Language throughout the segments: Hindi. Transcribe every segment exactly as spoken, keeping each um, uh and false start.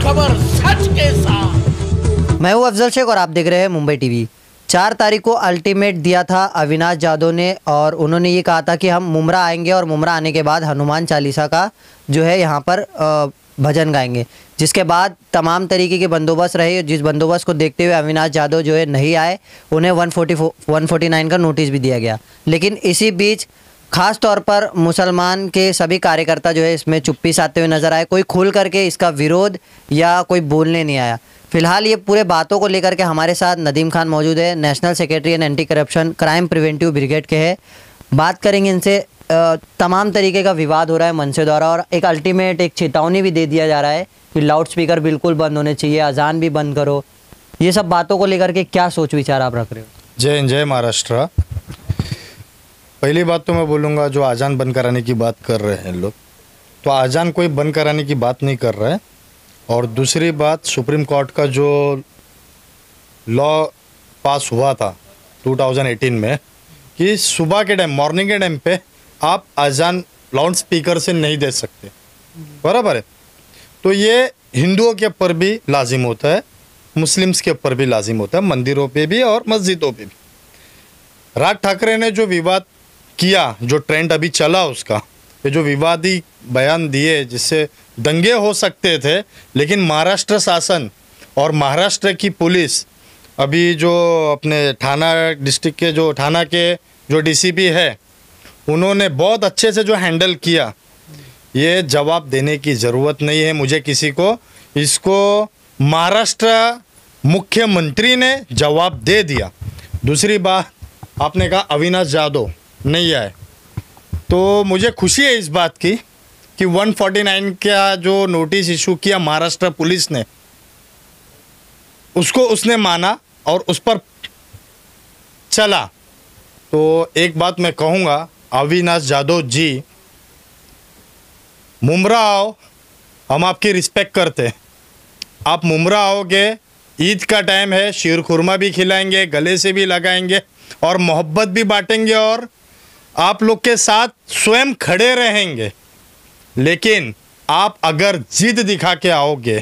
खबर सच के साथ। मैं हूं अफजल शेख और आप देख रहे हैं मुंबई टीवी। चार तारीख को अल्टीमेट दिया था अविनाश जाधव ने और उन्होंने ये कहा था कि हम मुमरा आएंगे और मुमरा आने के बाद हनुमान चालीसा का जो है यहाँ पर भजन गाएंगे, जिसके बाद तमाम तरीके के बंदोबस्त रहे। जिस बंदोबस्त को देखते हुए अविनाश जाधव जो है नहीं आए, उन्हें one forty one forty nine का नोटिस भी दिया गया। लेकिन इसी बीच खास तौर पर मुसलमान के सभी कार्यकर्ता जो है इसमें चुप्पी साधते हुए नजर आए। कोई खुल करके इसका विरोध या कोई बोलने नहीं आया। फिलहाल ये पूरे बातों को लेकर के हमारे साथ नदीम खान मौजूद है, national secretary and anti corruption crime preventive brigade के हैं। बात करेंगे इनसे। तमाम तरीके का विवाद हो रहा है मंच द्वारा और एक अल्टीमेट एक चेतावनी भी दे दिया जा रहा है कि लाउड स्पीकर बिल्कुल बंद होने चाहिए, अजान भी बंद करो। ये सब बातों को लेकर के क्या सोच विचार आप रख रहे हो? जय हिंद, जय महाराष्ट्र। पहली बात तो मैं बोलूँगा, जो अजान बंद कराने की बात कर रहे हैं लोग, तो अजान कोई बंद कराने की बात नहीं कर रहा है। और दूसरी बात, सुप्रीम कोर्ट का जो लॉ पास हुआ था टू थाउजेंड एटीन में कि सुबह के टाइम, मॉर्निंग के टाइम पे आप अजान लाउड स्पीकर से नहीं दे सकते, बराबर है। तो ये हिंदुओं के ऊपर भी लाजिम होता है, मुस्लिम्स के ऊपर भी लाजिम होता है, मंदिरों पे भी और मस्जिदों पे भी। राज ठाकरे ने जो विवाद किया, जो ट्रेंड अभी चला उसका, ये जो विवादी बयान दिए जिससे दंगे हो सकते थे, लेकिन महाराष्ट्र शासन और महाराष्ट्र की पुलिस, अभी जो अपने ठाणा डिस्ट्रिक्ट के जो ठाणा के जो डीसीपी है, उन्होंने बहुत अच्छे से जो हैंडल किया। ये जवाब देने की ज़रूरत नहीं है मुझे किसी को, इसको महाराष्ट्र मुख्यमंत्री ने जवाब दे दिया। दूसरी बात, आपने कहा अविनाश जाधव नहीं आए, तो मुझे खुशी है इस बात की कि वन फोर्टी नाइन का जो नोटिस इशू किया महाराष्ट्र पुलिस ने, उसको उसने माना और उस पर चला। तो एक बात मैं कहूँगा, अविनाश जाधव जी, मुमरा आओ, हम आपकी रिस्पेक्ट करते हैं। आप मुमरा आओगे, ईद का टाइम है, शीर खुरमा भी खिलाएंगे, गले से भी लगाएंगे और मोहब्बत भी बांटेंगे और आप लोग के साथ स्वयं खड़े रहेंगे। लेकिन आप अगर जिद दिखा के आओगे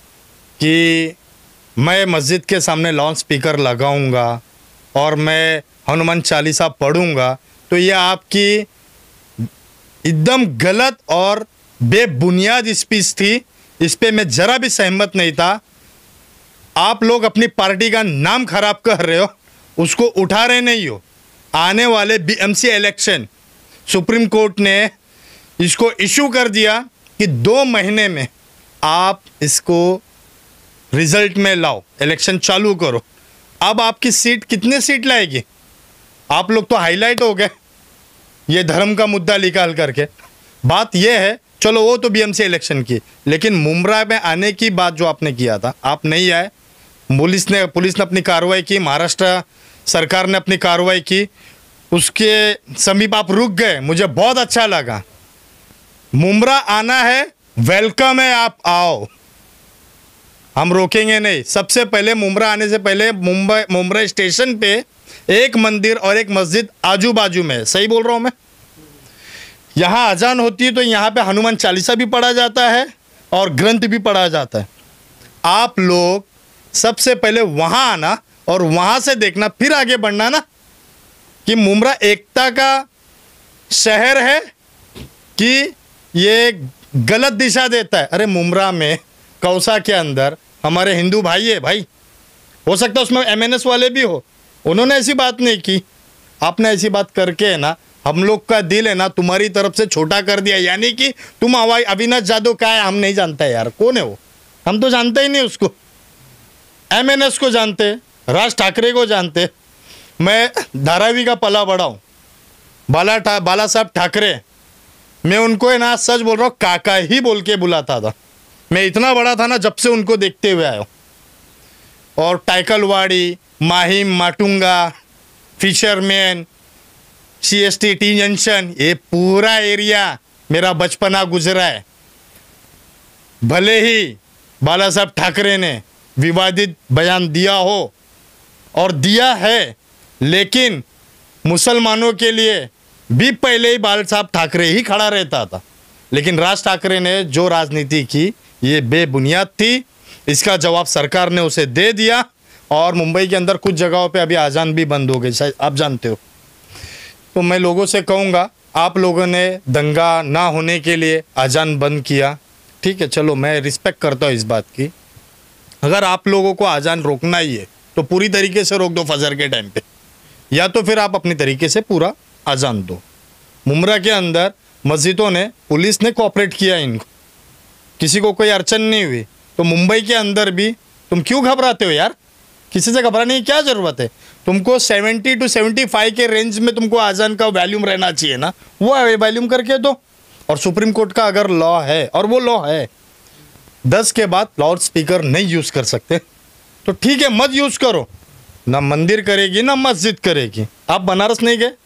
कि मैं मस्जिद के सामने लाउड स्पीकर लगाऊंगा और मैं हनुमान चालीसा पढ़ूंगा, तो ये आपकी एकदम गलत और बेबुनियाद स्पीच थी। इस पे मैं ज़रा भी सहमत नहीं था। आप लोग अपनी पार्टी का नाम खराब कर रहे हो, उसको उठा रहे नहीं हो। आने वाले बीएमसी इलेक्शन सुप्रीम कोर्ट ने इसको इशू कर दिया कि दो महीने में आप इसको रिजल्ट में लाओ, इलेक्शन चालू करो। अब आपकी सीट कितने सीट लाएगी? आप लोग तो हाईलाइट हो गए ये धर्म का मुद्दा निकाल करके। बात यह है, चलो वो तो बीएमसी इलेक्शन की, लेकिन मुमरा में आने की बात जो आपने किया था, आप नहीं आए। पुलिस ने पुलिस ने अपनी कार्रवाई की, महाराष्ट्र सरकार ने अपनी कार्रवाई की, उसके समीप आप रुक गए, मुझे बहुत अच्छा लगा। मुमरा आना है, वेलकम है, आप आओ, हम रोकेंगे नहीं। सबसे पहले मुमरा आने से पहले मुंबई मुमरा स्टेशन पे एक मंदिर और एक मस्जिद आजू बाजू में है, सही बोल रहा हूँ मैं? यहाँ अजान होती है तो यहाँ पे हनुमान चालीसा भी पढ़ा जाता है और ग्रंथ भी पढ़ा जाता है। आप लोग सबसे पहले वहाँ आना और वहाँ से देखना, फिर आगे बढ़ना ना कि मुमरा एकता का शहर है कि ये गलत दिशा देता है। अरे मुमरा में, कौसा के अंदर हमारे हिंदू भाई है भाई, हो सकता है उसमें एमएनएस वाले भी हो, उन्होंने ऐसी बात नहीं की। आपने ऐसी बात करके है ना, हम लोग का दिल है ना तुम्हारी तरफ से छोटा कर दिया। यानी कि तुम हवाई अविनाश जाधव क्या है हम नहीं जानते यार, कौन है वो, हम तो जानते ही नहीं उसको। एमएनएस को जानते, राज ठाकरे को जानते। मैं धारावी का पला बड़ा हूँ, बाला ठा बाला साहब ठाकरे, मैं उनको है ना सच बोल रहा हूँ काका ही बोल के बुलाता था। मैं इतना बड़ा था ना जब से उनको देखते हुए आया हूँ। और Taikalwadi, Mahim, Matunga, fisherman, CST, T junction, ये पूरा एरिया मेरा बचपना गुजरा है। भले ही बाला साहब ठाकरे ने विवादित बयान दिया हो और दिया है, लेकिन मुसलमानों के लिए भी पहले ही बाला साहब ठाकरे ही खड़ा रहता था। लेकिन राज ठाकरे ने जो राजनीति की ये बेबुनियाद थी। इसका जवाब सरकार ने उसे दे दिया और मुंबई के अंदर कुछ जगहों पे अभी अजान भी बंद हो गई, शायद आप जानते हो। तो मैं लोगों से कहूँगा, आप लोगों ने दंगा ना होने के लिए अजान बंद किया, ठीक है, चलो मैं रिस्पेक्ट करता हूँ इस बात की। अगर आप लोगों को अजान रोकना ही है तो पूरी तरीके से रोक दो फजर के टाइम पे, या तो फिर आप अपनी तरीके से पूरा अजान दो। मुमरा के अंदर मस्जिदों ने, पुलिस ने कोऑपरेट किया इनको, किसी को कोई अड़चन नहीं हुई। तो मुंबई के अंदर भी तुम क्यों घबराते हो यार? किसी से घबराने की क्या ज़रूरत है? तुमको सेवेंटी टू सेवेंटी फाइव के रेंज में तुमको अजान का वैल्यूम रहना चाहिए ना, वो वैल्यूम करके दो। और सुप्रीम कोर्ट का अगर लॉ है, और वो लॉ है दस के बाद लाउड स्पीकर नहीं यूज़ कर सकते, तो ठीक है मत यूज़ करो। ना मंदिर करेगी ना मस्जिद करेगी। आप बनारस नहीं गए?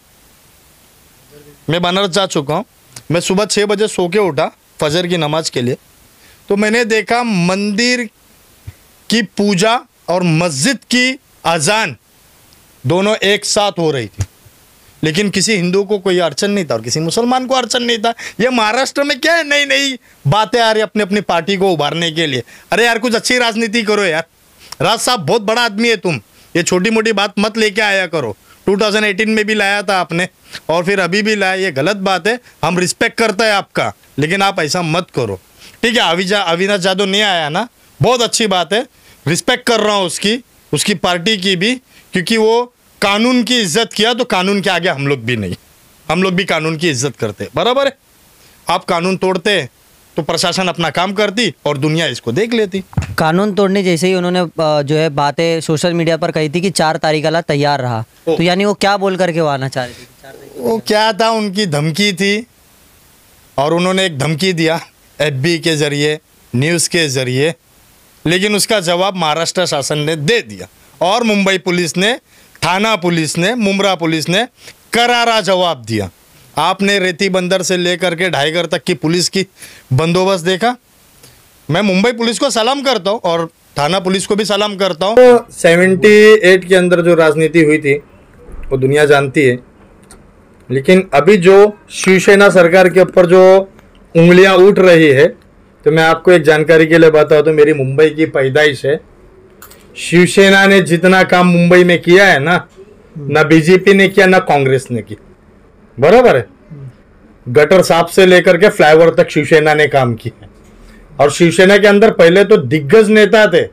मैं बनारस जा चुका हूँ। मैं सुबह छः बजे सो के उठा फजर की नमाज के लिए, तो मैंने देखा मंदिर की पूजा और मस्जिद की अजान दोनों एक साथ हो रही थी, लेकिन किसी हिंदू को कोई अड़चन नहीं था और किसी मुसलमान को अड़चन नहीं था। ये महाराष्ट्र में क्या है, नई नई बातें आ रही अपनी अपनी पार्टी को उभारने के लिए। अरे यार कुछ अच्छी राजनीति करो यार। राज साहब बहुत बड़ा आदमी है तुम, ये छोटी मोटी बात मत लेके आया करो। टू थाउजेंड एटीन में भी लाया था आपने और फिर अभी भी लाया, ये गलत बात है। हम रिस्पेक्ट करते हैं आपका, लेकिन आप ऐसा मत करो, ठीक है। अविजा अविनाश जादव नहीं आया ना, बहुत अच्छी बात है, रिस्पेक्ट कर रहा हूँ उसकी, उसकी पार्टी की भी, क्योंकि वो कानून की इज्जत किया। तो कानून के आगे हम लोग भी नहीं, हम लोग भी कानून की इज्जत करते, बराबर है। आप कानून तोड़ते तो प्रशासन अपना काम करती और दुनिया इसको देख लेती। कानून तोड़ने जैसे ही उन्होंने अ, जो है बातें सोशल मीडिया पर कही थी कि चार तारीख वाला तैयार रहा, तो यानी वो क्या बोल करके वो आना चाह रहे थे? वो क्या था, उनकी धमकी थी और उन्होंने एक धमकी दिया एफबी के ज़रिए, न्यूज़ के ज़रिए, लेकिन उसका जवाब महाराष्ट्र शासन ने दे दिया और मुंबई पुलिस ने, थाना पुलिस ने, मुमरा पुलिस ने करारा जवाब दिया। आपने रेती बंदर से लेकर के ढाईगढ़ तक की पुलिस की बंदोबस्त देखा। मैं मुंबई पुलिस को सलाम करता हूँ और थाना पुलिस को भी सलाम करता हूँ। तो सेवेंटी एट के अंदर जो राजनीति हुई थी वो दुनिया जानती है, लेकिन अभी जो शिवसेना सरकार के ऊपर जो उंगलियां उठ रही है, तो मैं आपको एक जानकारी के लिए बताऊँ तो मेरी मुंबई की पैदाइश है। शिवसेना ने जितना काम मुंबई में किया है ना, ना बीजेपी ने किया ना कांग्रेस ने की, बराबर है। गटर साफ से लेकर के फ्लाईओवर तक शिवसेना ने काम किया। और शिवसेना के अंदर पहले तो दिग्गज नेता थे,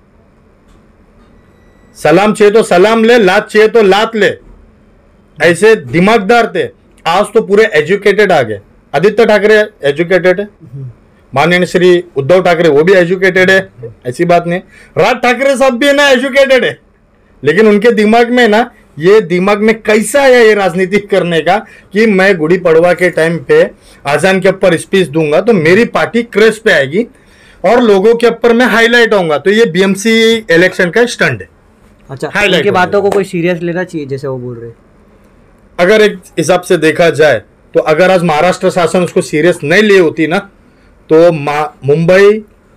सलाम चाहिए तो सलाम ले, लात चाहिए तो लात ले, ऐसे दिमागदार थे। आज तो पूरे एजुकेटेड आ गए। आदित्य ठाकरे एजुकेटेड है, माननीय श्री उद्धव ठाकरे वो भी एजुकेटेड है, ऐसी बात नहीं। राज ठाकरे साहब भी है ना एजुकेटेड है, लेकिन उनके दिमाग में ना, ये दिमाग में कैसा आया ये राजनीति करने का कि मैं गुड़ी पड़वा के टाइम पे आजान के ऊपर स्पीच दूंगा तो मेरी पार्टी क्रेश पे आएगी और लोगों के ऊपर मैं हाईलाइट होऊंगा। तो ये बीएमसी इलेक्शन का स्टंट है। अच्छा, उनकी बातों को कोई सीरियस लेना चाहिए जैसे वो बोल रहे। अगर एक हिसाब से देखा जाए तो अगर आज महाराष्ट्र शासन उसको सीरियस नहीं लिए होती ना, तो मुंबई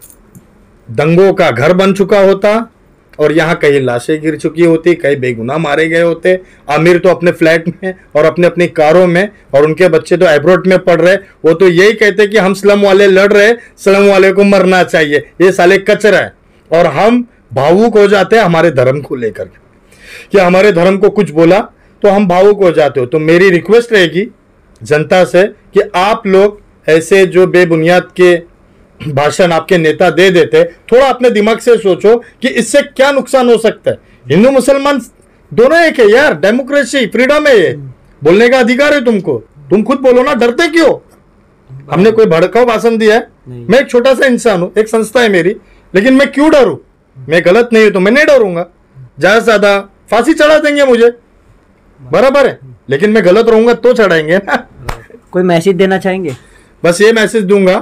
दंगों का घर बन चुका होता और यहाँ कहीं लाशें गिर चुकी होती, कहीं बेगुनाह मारे गए होते। आमिर तो अपने फ्लैट में और अपने अपनी कारों में, और उनके बच्चे तो एब्रोड में पढ़ रहे, वो तो यही कहते कि हम स्लम वाले लड़ रहे, स्लम वाले को मरना चाहिए, ये साले कचरा है। और हम भावुक हो जाते हैं हमारे धर्म को लेकर कि हमारे धर्म को कुछ बोला तो हम भावुक हो जाते हो। तो मेरी रिक्वेस्ट रहेगी जनता से कि आप लोग ऐसे जो बेबुनियाद के भाषण आपके नेता दे देते, थोड़ा अपने दिमाग से सोचो कि इससे क्या नुकसान हो सकता है। हिंदू मुसलमान दोनों एक है यार, डेमोक्रेसी फ्रीडम है, ये बोलने का अधिकार है तुमको। तुम खुद बोलो ना, डरते क्यों? हमने कोई भड़काऊ भाषण दिया है? मैं एक छोटा सा इंसान हूं, एक संस्था है मेरी, लेकिन मैं क्यों डरूं? मैं गलत नहीं हूं तो मैं नहीं डरूंगा। ज्यादा से ज्यादा फांसी चढ़ा देंगे मुझे, बराबर है, लेकिन मैं गलत रहूंगा तो चढ़ाएंगे ना। कोई मैसेज देना चाहेंगे? बस ये मैसेज दूंगा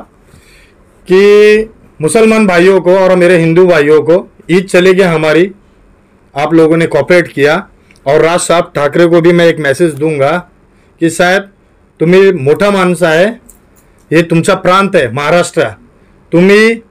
कि मुसलमान भाइयों को और मेरे हिंदू भाइयों को, ईद चली गई हमारी, आप लोगों ने कोऑपरेट किया। और राज साहब ठाकरे को भी मैं एक मैसेज दूंगा की साहेब तुम्ही मोठा माणूस आहे, हे तुमचा प्रांत है महाराष्ट्र, तुम्ही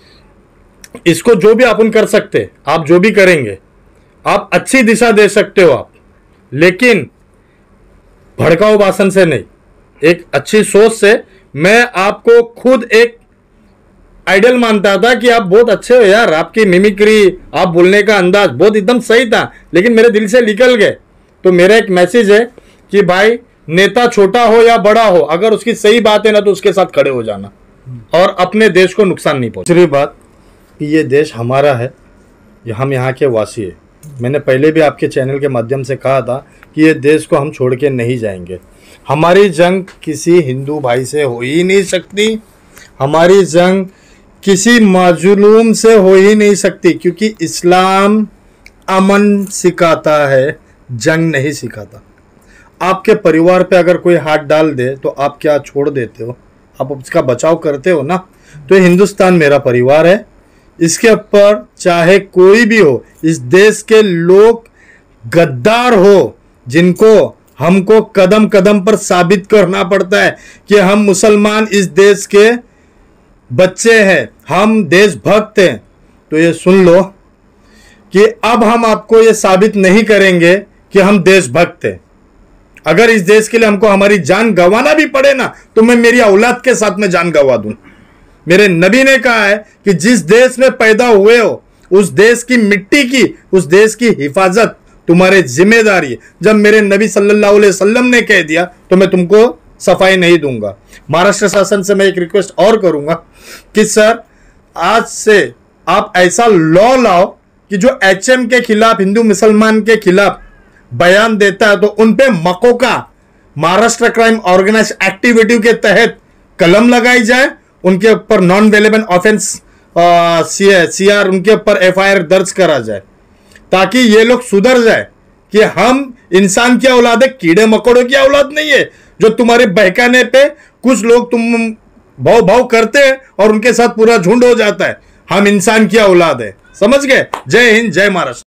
इसको जो भी अपन कर सकते, आप जो भी करेंगे, आप अच्छी दिशा दे सकते हो आप, लेकिन भड़काऊ भाषण से नहीं, एक अच्छी सोच से। मैं आपको खुद एक आइडियल मानता था कि आप बहुत अच्छे हो यार, आपकी मिमिक्री, आप बोलने का अंदाज बहुत एकदम सही था, लेकिन मेरे दिल से निकल गए। तो मेरा एक मैसेज है कि भाई नेता छोटा हो या बड़ा हो, अगर उसकी सही बात है ना तो उसके साथ खड़े हो जाना और अपने देश को नुकसान नहीं पहुंचा। दूसरी बात कि ये देश हमारा है, ये हम यहाँ के वासी है। मैंने पहले भी आपके चैनल के माध्यम से कहा था कि ये देश को हम छोड़ के नहीं जाएंगे। हमारी जंग किसी हिंदू भाई से हो ही नहीं सकती, हमारी जंग किसी मजलूम से हो ही नहीं सकती, क्योंकि इस्लाम अमन सिखाता है, जंग नहीं सिखाता। आपके परिवार पे अगर कोई हाथ डाल दे तो आप क्या छोड़ देते हो? आप उसका बचाव करते हो ना। तो ये हिंदुस्तान मेरा परिवार है, इसके ऊपर चाहे कोई भी हो, इस देश के लोग गद्दार हो जिनको हमको कदम कदम पर साबित करना पड़ता है कि हम मुसलमान इस देश के बच्चे हैं, हम देशभक्त हैं, तो ये सुन लो कि अब हम आपको ये साबित नहीं करेंगे कि हम देशभक्त हैं। अगर इस देश के लिए हमको हमारी जान गंवाना भी पड़े ना, तो मैं मेरी औलाद के साथ में जान गंवा दूं। मेरे नबी ने कहा है कि जिस देश में पैदा हुए हो उस देश की मिट्टी की, उस देश की हिफाजत तुम्हारी जिम्मेदारी है। जब मेरे नबी सल्लल्लाहु अलैहि वसल्लम ने कह दिया तो मैं तुमको सफाई नहीं दूंगा। महाराष्ट्र शासन से मैं एक रिक्वेस्ट और करूंगा कि सर आज से आप ऐसा लॉ लाओ कि जो एचएम के खिलाफ, हिंदू मुसलमान के खिलाफ बयान देता है तो उन पे MCOCA, Maharashtra crime organise activity के तहत कलम लगाई जाए, उनके ऊपर नॉन वेलेबल ऑफेंस सीआर उनके ऊपर एफआईआर दर्ज करा जाए, ताकि ये लोग सुधर जाए कि हम इंसान की औलाद है, कीड़े मकोड़ों की औलाद नहीं है जो तुम्हारे बहकाने पे कुछ लोग तुम भाव भाव करते हैं और उनके साथ पूरा झुंड हो जाता है। हम इंसान की औलाद है, समझ गए? जय हिंद, जय महाराष्ट्र।